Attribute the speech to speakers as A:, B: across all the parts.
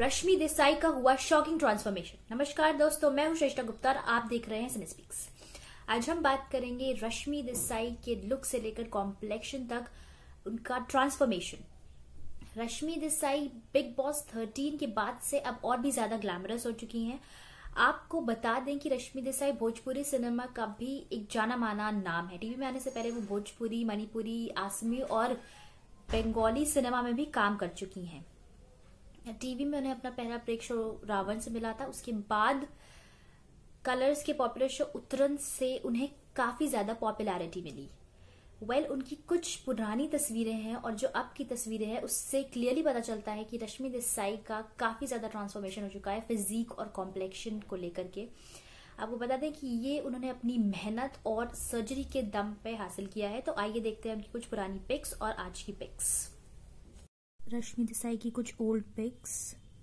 A: रश्मि देसाई का हुआ shocking transformation. नमस्कार दोस्तों, मैं हूं श्रेष्ठा गुप्ता और आप देख रहे हैं सिनेस्पीक्स। आज हम बात करेंगे रश्मि देसाई के लुक से लेकर कॉम्प्लेक्शन तक उनका transformation. Rashmi Desai Bigg Boss 13 के बाद से अब और भी ज्यादा ग्लैमरस हो चुकी हैं। आपको बता दें कि रश्मि देसाई भोजपुरी सिनेमा का भी एक जाना माना नाम है। टीवी में आने से पहले वो भोजपुरी, मणिपुरी, आसमी और बंगाली सिनेमा में भी काम कर चुकी हैं। टीवी में उन्हें अपना पहला ब्रेक शो रावण से मिला था। उसके बाद कलर्स के पॉपुलर शो उतरन से उन्हें काफी ज्यादा पॉपुलैरिटी मिली। उनकी कुछ पुरानी तस्वीरें हैं और जो अब की तस्वीरें हैं उससे क्लियरली पता चलता है कि रश्मि देसाई का काफी ज्यादा ट्रांसफॉर्मेशन हो चुका है फिजिक और कॉम्प्लेक्शन को लेकर के। आपको बता दें कि ये उन्होंने अपनी मेहनत और सर्जरी के दम पे हासिल किया है। तो आइए देखते हैं उनकी कुछ पुरानी पिक्स और आज की पिक्स। रश्मि देसाई की कुछ ओल्ड पिक्स।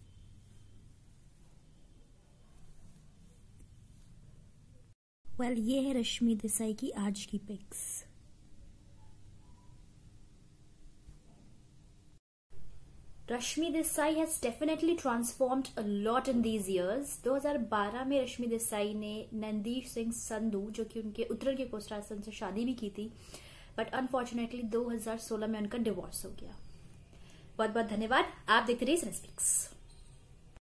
A: ये है रश्मि देसाई की आज की pics. Rashmi Desai has definitely transformed a lot in these years. 2012 में रश्मि देसाई ने नंदीश सिंह संधू, जो कि उनके उत्तर के कोस्टार सन से शादी भी की थी, बट अनफॉर्चुनेटली 2016 में उनका डिवोर्स हो गया। बहुत बहुत धन्यवाद। आप देखते रहिए सिनेस्पीक्स।